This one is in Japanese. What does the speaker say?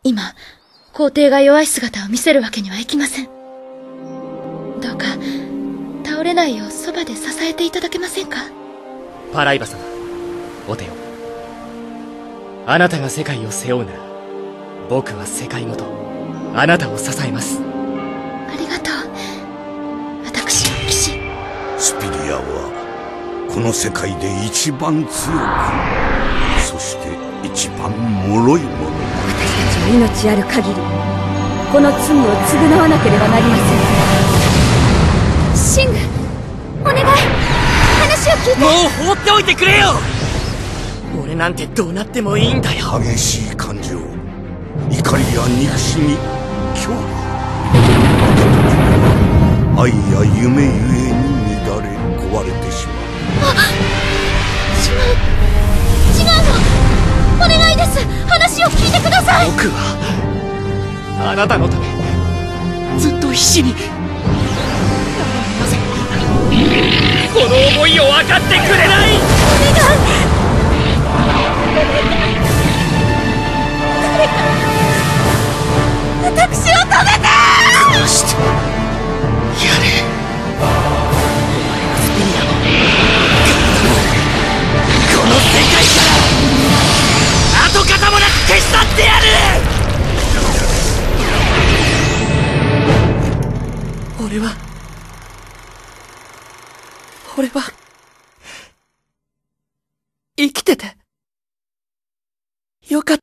今、皇帝が弱い姿を見せるわけにはいきません。どうか、倒れないようそばで支えていただけませんか？ パライバ様、お手を。あなたが世界を背負うなら、僕は世界ごとあなたを支えます。 ありがとう、私の騎士。 スピリアはこの世界で一番強く、そして一番脆いもの。 私たちは命ある限りこの罪を償わなければなりません。シング、お願い、話を聞いて。 もう放っておいてくれよ。俺なんてどうなってもいいんだよ。 激しい感情、怒りや憎しみ、恐怖、愛や夢ゆえに乱れ壊れてしまう。 違うの、お願いです。話を聞いてください。 僕はあなたのためずっと必死に。なぜこの思いを分かってくれない。 お願い、誰か私を止めて。 どうしてやれ。お前はスピリアもこの世界から跡形もなく消し去ってやる。俺は生きててよかった。